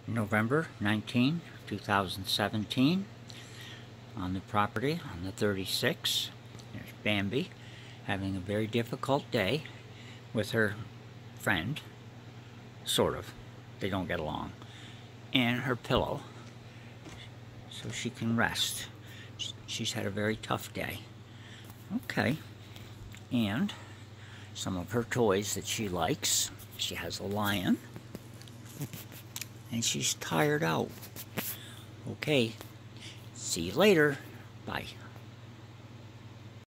November 19, 2017, on the property on the 36. There's Bambi having a very difficult day with her friend, sort of. They don't get along. And her pillow, so she can rest. She's had a very tough day. Okay. And some of her toys that she likes. She has a lion. And she's tired out. Okay. See you later. Bye.